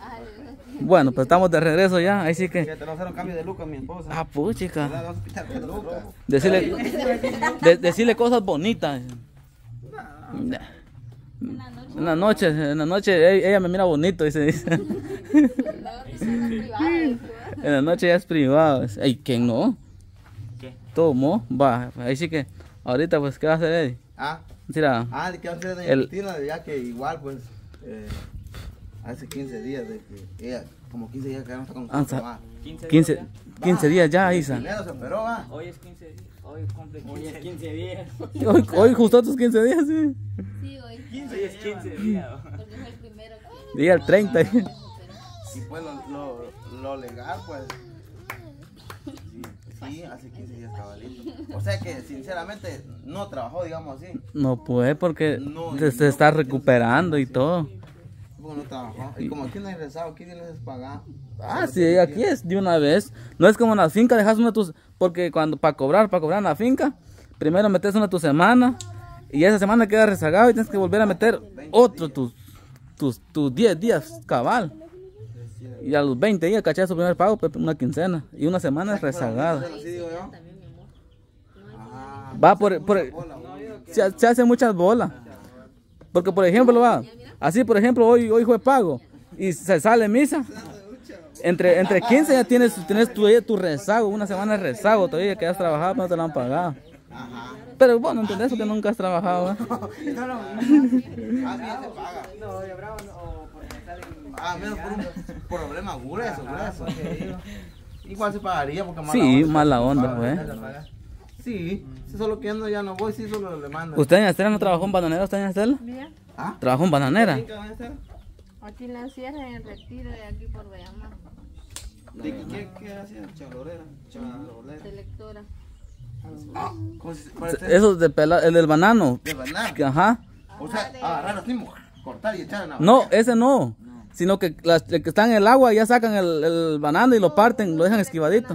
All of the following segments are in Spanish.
Bueno, pues estamos de regreso ya, ahí sí que... Te lo hacer un cambio de look a mi esposa. Ah, puchica. Vamos a quitar el look. Decirle cosas bonitas. En la noche ella me mira bonito, dice. En la noche ya es privado. Ay, ¿quién no? ¿Qué? Tomó, va, ahí sí que, ahorita pues, ¿qué va a hacer Eddie? Mira, ¿De qué va a hacer doña Cristina? Ya que igual pues, hace 15 días de que ella, como 15 días que no está con nosotros. 15 días ya, Isa. Primero se operó, va. Hoy es 15 días, hoy cumple 15 días. Hoy justo tus 15 días, sí. Sí, hoy. 15 es 15 días. Porque fue el primero. Día el 30. Y pues lo legal, pues. Sí, hace 15 días cabalito. O sea que sinceramente no trabajó, digamos así. No puede porque se está recuperando y todo. No trabajó. Y como aquí no hay rezado, aquí no les paga. Ah, sí, aquí es de una vez. No es como en la finca, dejas una de tus... Porque cuando para cobrar en la finca, primero metes una tu semana y esa semana queda rezagado y tienes que volver a meter otro tus 10 días cabal. Y a los 20 días cachas su primer pago, una quincena. Y una semana es rezagada. Va se hace muchas bolas. Porque por ejemplo va, así por ejemplo hoy fue pago y se sale misa. Entre 15 ya tienes tu rezago, una semana de rezago todavía que has trabajado, pero no te lo han pagado. Pero bueno, ¿entendés? Porque nunca has trabajado, ¿eh? Menos por un problema grueso. Igual se pagaría porque mala sí, onda, mala onda, pues. Sí, solo que ya no voy, sí, solo le mando. ¿Usted en Estela no trabajó en bananera? ¿Usted en Estela? ¿Trabajó en bananera? Aquí en la sierra, en el retiro de aquí por Guayama. ¿Qué hacía? Chalorera. Selectora. Eso el del banano. ¿De banano? Ajá. O sea, agarrar así, cortar y echar en la No, ese no. Sino que las que están en el agua ya sacan el banano y lo parten, lo dejan esquivadito.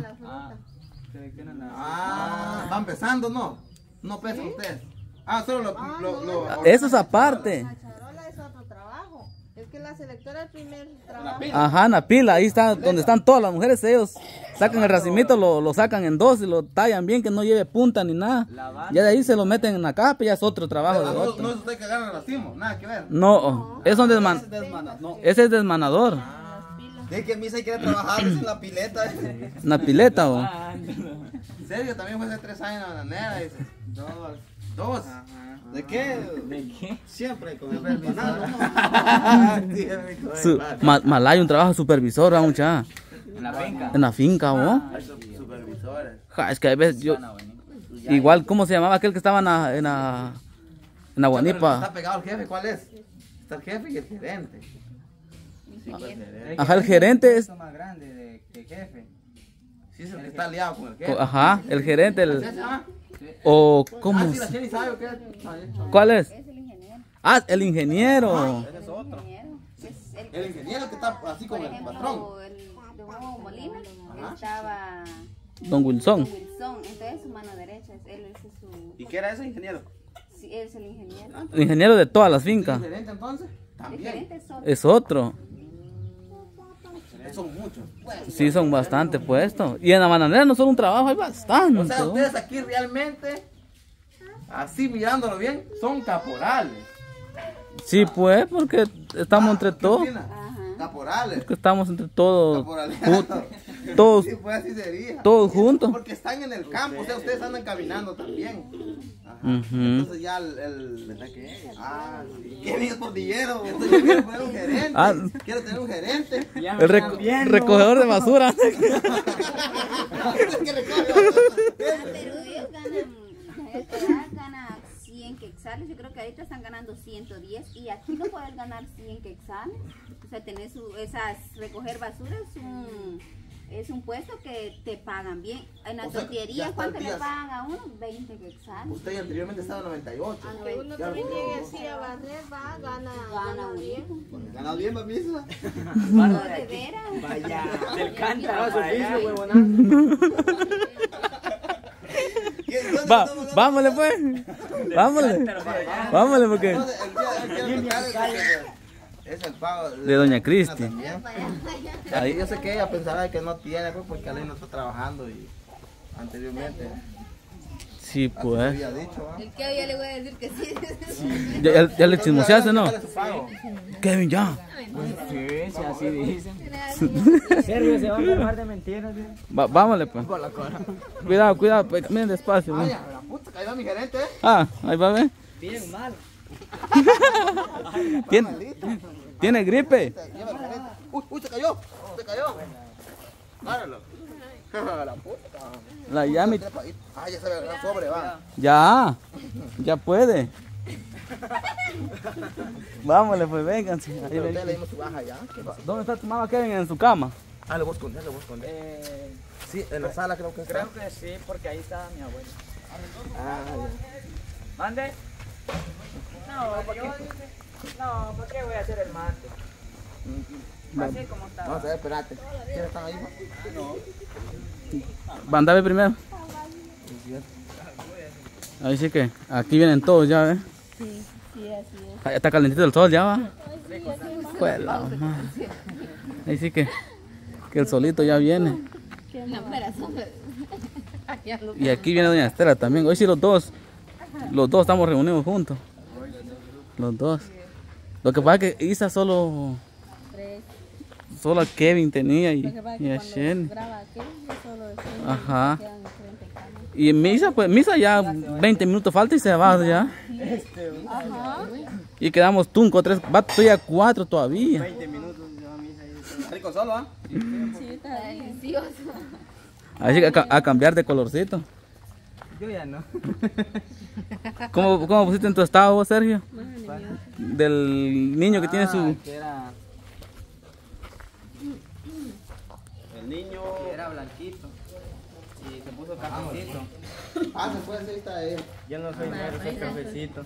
Va empezando, ¿no? No pesa ustedes. Solo eso es aparte. La charola es otro trabajo. Es que la selectora es el primer trabajo. Ajá, en la pila, ahí está, donde están todas las mujeres, ellos sacan el racimito, lo sacan en dos y lo tallan bien, que no lleve punta ni nada. Ya de ahí se lo meten en la capa y ya es otro trabajo. No es usted que agarra el racimo, nada que ver. No, ese es desmanador. Es que Misa quiere trabajar en la pileta. ¿Una pileta o? ¿En serio? También fue hace 3 años en la bananera, dice. 2. ¿De qué? Siempre con el banano. Mal hay un trabajo supervisor, ¿va, muchacha? En la finca. En la finca, ¿o? Supervisores. Es que a veces yo... Igual, ¿cómo se llamaba aquel que estaba en la Guanipa? Está pegado el jefe, ¿cuál es? Está el jefe y el gerente. Ajá, el gerente es... más grande que jefe. Sí, es el que está aliado con el jefe. Ajá, el gerente, o ¿cómo? Sí, la Cheli sabe o qué. ¿Cuál es? Es el ingeniero. El ingeniero. Ese es otro. Es El ingeniero que está así con el patrón. el de Huevo Molina estaba Don Wilson. Wilson, entonces su mano derecha, él es su... ¿Y qué era ese ingeniero? Sí, él es el ingeniero. El ingeniero de todas las fincas. ¿El gerente entonces? El También. gerente es otro. Es otro. Son muchos. Sí, son bastante puestos. Y en la bananera no solo un trabajo, hay bastante. O sea, ustedes aquí realmente, así mirándolo bien, son caporales. Sí, pues, porque estamos entre todos. Caporales. Porque estamos entre todos. Caporales. Todos, Sí, pues así sería. todos juntos. Porque están en el campo, o sea, ustedes andan caminando también. Ajá. Ujú. Entonces ya ¿verdad que? Sí. ¿Qué bien portillero? Entonces yo quiero poner un gerente. Quiero tener un gerente. El recogedor de basura. ¿Qué recoge? Pero ellos ganan 100 quetzales. Yo creo que ahorita están ganando 110 y aquí no puedes ganar 100 quetzales. O sea, tener recoger basura es un puesto que te pagan bien. En la tortillería, ¿cuánto le pagan a uno? 20 quetzales. Usted anteriormente estaba en 98. Que uno también llegue así a barrer, gana bien. ¿Gana bien, mamisa? No, de veras. Vaya, del cántaro. Vámonos pues. Vámonos porque... Es el pago de doña Cristi. también. Ahí yo sé que ella pensará que no tiene, pues, porque Alay no está trabajando y anteriormente. Sí, Así pues. había dicho, ¿va? El que ya le voy a decir que sí. Ya le chismoseaste, ¿no? ¿Cuál es su pago? Kevin, ya. Sí, sí, así dicen. Sergio se va a enfermar de mentiras. Vámonos, pues. Cuidado, cuidado, pues, miren despacio. ¿no? Vaya, la puta, ahí va mi gerente, Ah, ahí va a ver. Bien mal. ¿Tiene gripe? Lleva el gerente. Uy, se cayó, se cayó. Páralo. La puta. La llame. Ah, ya se ve el gran sobre, va. Ya puede. Vámonos, pues, vénganse. Ahí Pero ven. usted le dimos su baja ya. ¿Qué pasa? ¿Dónde está tu mamá Kevin? En su cama. Ah, le voy a esconder, le voy a esconder. Sí, en la sala creo que está. Creo que sí, porque ahí está mi abuela. Ah, ¿Mande? No, ¿por qué voy a hacer el mate? Así como ya. está. Vamos a ver, espérate. ¿Quiénes están ahí, va? Mándame primero. Ahí sí que aquí vienen todos ya, ¿ves? Sí, así es. Ahí está calentito el sol ya, va. Pues la madre. Ahí sí que el solito ya viene. Y aquí viene doña Estela también. Hoy sí los dos estamos reunidos juntos. Los dos. Lo que pasa es que Isa solo a Kevin tenía y a Shen. Ajá. Y en Misa, pues Misa ya 20 minutos falta y se va ya. Y quedamos tunco, 3, va estoy a 4 todavía. 20 minutos se va a misa ahí. Rico solo, ¿ah? Sí, está delicioso. Así que a cambiar de colorcito. Yo ya no. ¿Cómo pusiste en tu estado vos, Sergio? Del niño que tiene su... Que era... El niño. Que era blanquito. Y se puso cafecito. Ah, se fue, sí, está ahí. Yo no soy negro, soy cafecito.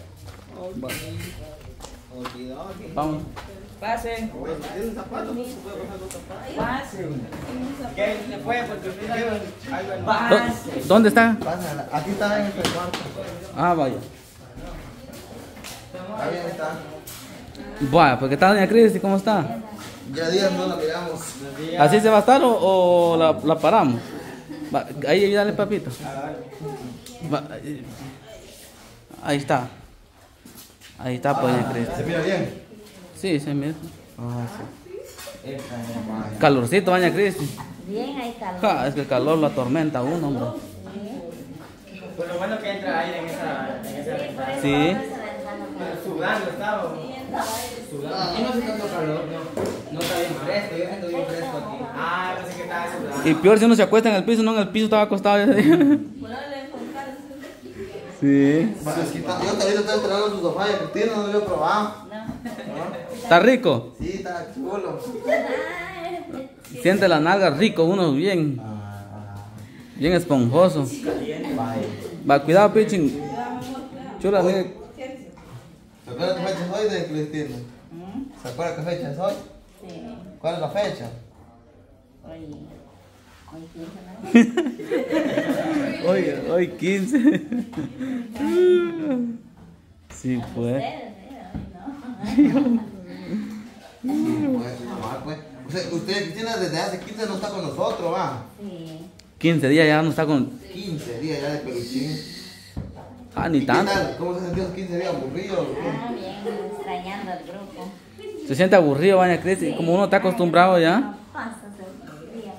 Olvidado. Vamos. Pasen. ¿Tiene un zapato? ¿No se puede bajar los zapatos? Pasen. ¿Qué se fue? Porque Pasen. ¿Dónde está? Pásala. Aquí está en el cuarto. Ah, vaya. Ahí está. Bueno, porque está doña Cristi, ¿cómo está? Ya días no la miramos. ¿Así se va a estar o la paramos? Va, ahí dale, papito. Va, ahí está. Ahí está, pues, doña Cristi. ¿Se mira bien? Sí, se mira. Ah, sí. Calorcito, doña Cristi. Bien, hay calor. Ja, es que el calor lo atormenta a uno, hombre. Pues lo bueno que entra aire en esa Sí. sudando estaba. Sudando. Aquí no hace tanto calor, no está bien fresco, yo siento bien fresco aquí. Ah, pensé que estaba sudando. Y peor si uno se acuesta en el piso, no en el piso estaba acostado ese día. Sí. Bueno, es que yo ahorita estoy entrenando su sofá y a Cristina no lo he probado. ¿Está rico? Sí, está chulo. Siente la nalga rico, uno bien esponjoso. Va, cuidado, pichín. Chula, mire. ¿Se acuerda qué fecha es hoy de Cristina? ¿Se acuerda qué fecha es hoy? Sí. ¿Cuál es la fecha? Hoy 15. Sí, pues. Pues. O sea, usted, Cristina, desde hace 15 no está con nosotros, ¿va? Sí. 15 días ya no está con... 15 días ya de peluchín. Ah, ni ¿Y qué tanto. tal? ¿Cómo se sintió esos 15 días? ¿Aburrido? Ah, bien, extrañando al grupo. Se siente aburrido, doña Cristi. Como uno está acostumbrado ya. No pasa el día,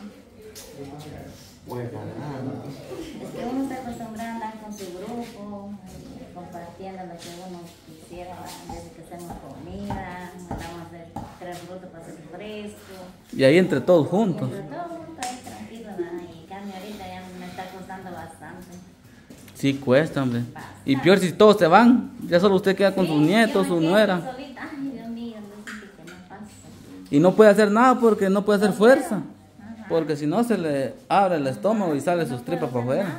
¿no? Pues nada. Es que uno está acostumbrado a andar con su grupo, compartiendo lo que uno quisiera, desde que hacemos comida, mandamos a hacer 3 frutos para hacer fresco. Y ahí entre todos juntos. Pero todo el mundo ahí tranquilo, ¿no? Y en cambio ahorita ya me está costando bastante. Sí, cuesta, hombre. Y peor si todos se van. Ya solo usted queda con sus nietos, su nuera. Solita. Ay, Dios mío, no sé qué me pasa. Y no puede hacer nada porque no puede hacer fuerza. Porque si no se le abre el estómago y sale sus tripas para afuera.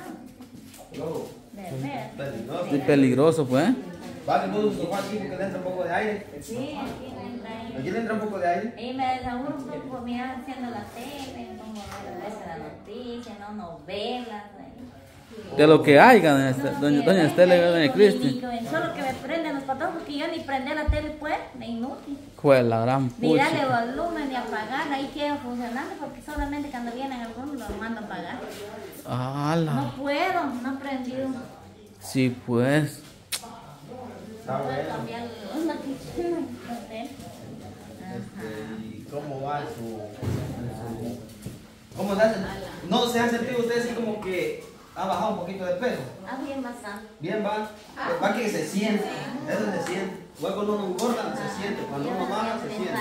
Es peligroso, pues. Va, que puso su sofá aquí porque le entra un poco de aire. Sí, aquí me entra ahí. Aquí le entra un poco de aire. Y me desaburro un poco, mira, haciendo la tele, como ver a veces la noticia, no novelas. De lo que haya, doña Estela y doña Cristi. Solo que me prenden los patojos porque yo ni prendí la tele pues, de inútil. Pues la gran Ni darle pucha. volumen ni apagar, ahí queda funcionando porque solamente cuando vienen algunos los mando a apagar. ¡Hala! No puedo, no he aprendido. Sí, pues. No puedo cambiar la tele. ¿Y cómo va ¿Cómo se hace? ¿No se ha sentido usted así como que ha bajado un poquito de peso? Ah, bien bastante. Bien, va. Va que se siente. Eso se siente. Igual cuando uno engorda, se siente. Cuando uno baja, se siente.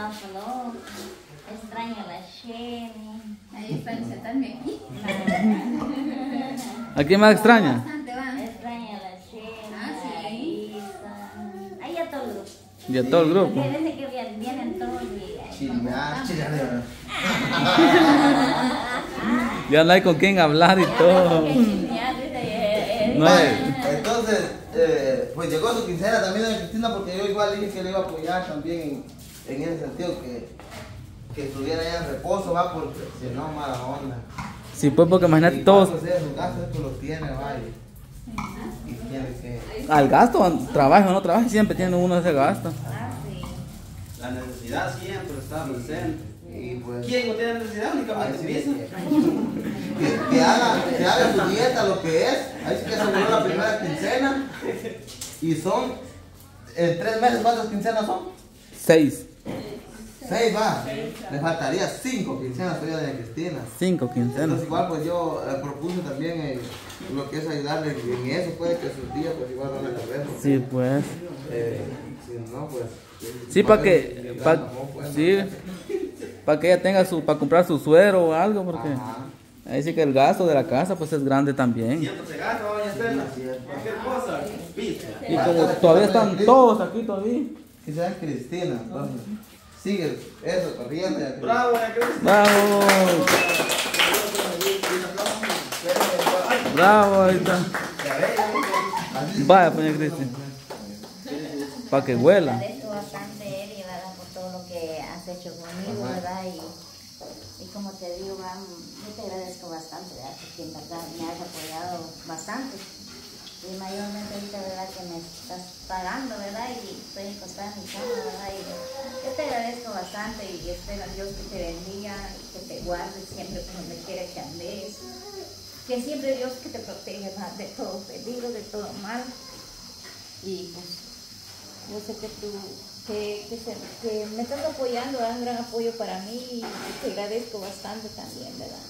Extraño la Jenny. Ahí está, sentarme aquí. ¿A quién más extraña? Bastante, va. Extraño la Jenny. Ah, sí. la Isa. Ahí a todo el grupo. Y a todo el grupo. Desde que vienen todos y... Ya no hay con quién hablar y todo. No hay. Entonces, pues llegó su quincena también doña Cristina, porque yo igual dije que le iba a apoyar también en ese sentido, que estuviera ya en reposo, va, porque si no, mala onda. Sí, pues porque imagínate Y todos. cuando sea su gasto, esto los tiene, va, y tiene que... Al gasto, trabajo o no trabajo, siempre tiene uno ese gasto. La necesidad siempre está presente. Y pues, ¿Quién no tiene necesidad? Únicamente sí, piensa. que haga su dieta, lo que es. Ahí sí que se volvió la primera quincena. Y son, en 3 meses, ¿cuántas quincenas son? 6, 6 va. Le faltaría 5 quincenas todavía de Cristina. 5 quincenas. Entonces igual pues yo propuse también lo que es ayudarle en eso, puede que sus días pues igual van a cabeza. Sí, pues. Si no pues... Sí, para que, sí, para que ella tenga para comprar su suero o algo, porque ahí sí que el gasto de la casa pues es grande también. Siempre se gasta, doña Estela. Cualquier cosa, pista. Y como todavía están todos aquí todavía. Que sea Cristina, entonces sigue eso, corriendo. Bravo, doña Cristi. Bravo, bravo, ahí está. Vaya, doña Cristi, para que huela. Agradezco bastante, Eri, ¿verdad? Por todo lo que has hecho conmigo, ¿verdad? Y como te digo, yo te agradezco bastante, ¿verdad? Porque en verdad me has apoyado bastante. Y mayormente ahorita, ¿verdad? Que me estás pagando, ¿verdad? Y estoy acostada en mi cama, ¿verdad? Y yo te agradezco bastante y espero a Dios que te bendiga, que te guarde siempre por donde quiera que andes. Que siempre Dios que te proteja, ¿verdad? De todo peligro, de todo mal. Y pues yo sé que tú que me estás apoyando, es un gran apoyo para mí y te agradezco bastante también, ¿verdad?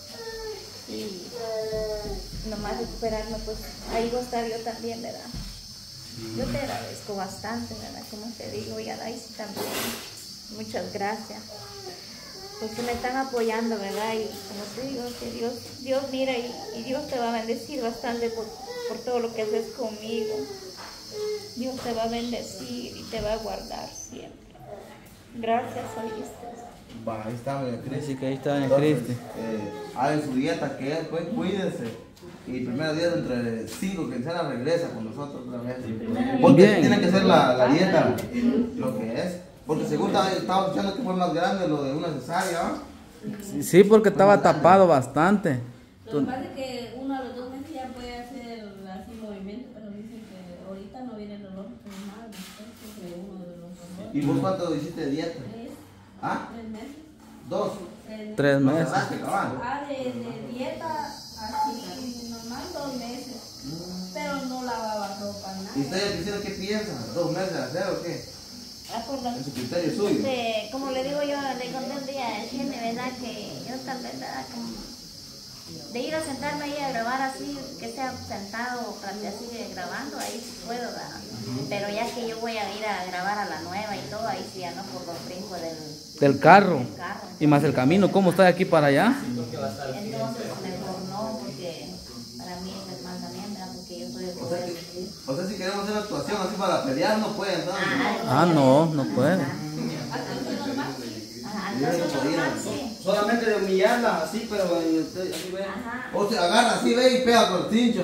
Y nomás recuperarme, pues ahí voy a estar yo también, ¿verdad? Yo te agradezco bastante, ¿verdad? Como te digo, y a Daisy también, muchas gracias. Porque me están apoyando, ¿verdad? Y como te digo, que Dios mira y Dios te va a bendecir bastante por todo lo que haces conmigo. Dios te va a bendecir y te va a guardar siempre. Gracias, oíste. Va, ahí está, doña Cristi. Así que ahí está doña Entonces, Cristi. hagan su dieta, que es, pues cuídense. Y el primer día entre 5 quincenas regresa con nosotros otra vez. Porque Bien. tiene que ser la dieta, lo que es. Porque según estaba escuchando que fue más grande lo de una cesárea, ¿va? Sí, porque estaba tapado bastante. Lo que pasa es que uno a los 2 meses ya puede hacer así movimiento, pero dicen que ahorita no viene el dolor normal, después de uno de los dolores. ¿Y vos cuánto hiciste de dieta? 3 ¿Ah? meses. 2. 3 meses. Cerraste, cabal. De dieta así normal 2 meses, pero no lavaba ropa, nada. ¿Y usted Cristina qué piensa? ¿2 meses de hacer o qué? En su criterio suyo. Como le digo yo, le conté un día a Jenny, ¿verdad? Que yo tal vez, ¿verdad? Como de ir a sentarme ahí a grabar así, que sea sentado así grabando, ahí sí puedo, ¿verdad? Pero ya que yo voy a ir a grabar a la nueva y todo, ahí sí ya no por los brincos Del carro. Y más el camino, ¿cómo está de aquí para allá? Entonces mejor no, porque para mí es más también, ¿verdad? Porque yo soy el poder de Cristo. O sea, si queremos hacer actuación así para pelear, no puede entonces. Ah, no puede. Solamente de humillarla, así, pero así ve. O se agarra así, ve y pega por el cincho.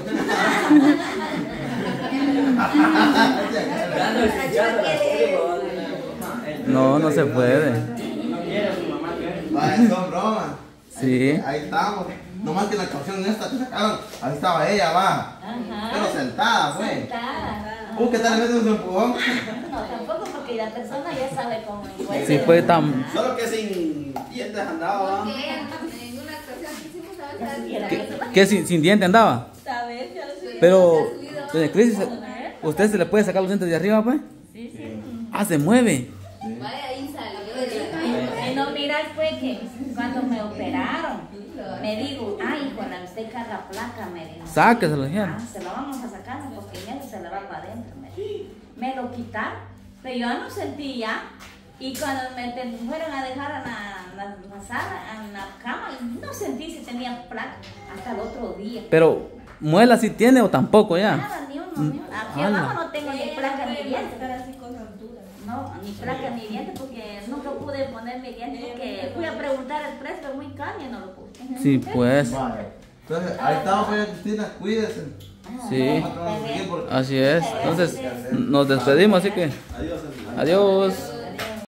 No se puede. Vaya, son bromas. Sí. Ahí estábamos. Nomás que la canción esta que sacaron, ahí estaba ella, va. Ajá. Pero sentada, fue. Sentada. ¿Qué tal le meten un empujón? No, tampoco porque la persona ya sabe cómo es. Sí, fue tan... Solo que sin dientes andaba. Porque en una actuación que hicimos a veces, ¿Qué sin diente andaba? ¿Sabes? Ya lo sé. Pero, doña Cris, ¿usted se le puede sacar los dientes de arriba, pues? Sí, sí. Ah, se mueve. vaya ahí salió. Y no miras, pues, que cuando me operaron, me digo, ay, con la usted carga placa, me dijo. Sáqueselo, dijeron. Ah, se lo vamos a sacar porque en eso se le va para adentro. Me lo quitaron, pero yo no sentía. Y cuando me fueron a dejar a la sala, a la cama, no sentí si tenía placa hasta el otro día. Pero, ¿muela sí tiene o tampoco ya? Nada, ni uno, ni uno. Aquí abajo no tengo ni placa ni dientes. Estar así con altura. No, ni placa ni dientes porque nunca pude ponerme dientes porque fui a preguntar el precio muy caro y no lo puse. Sí, pues. Vale. Entonces, ahí estamos, pues, Cristina, cuídese. Sí, Nosotros vamos a seguir porque- así es. Entonces, nos despedimos, así que... Adiós. Adiós.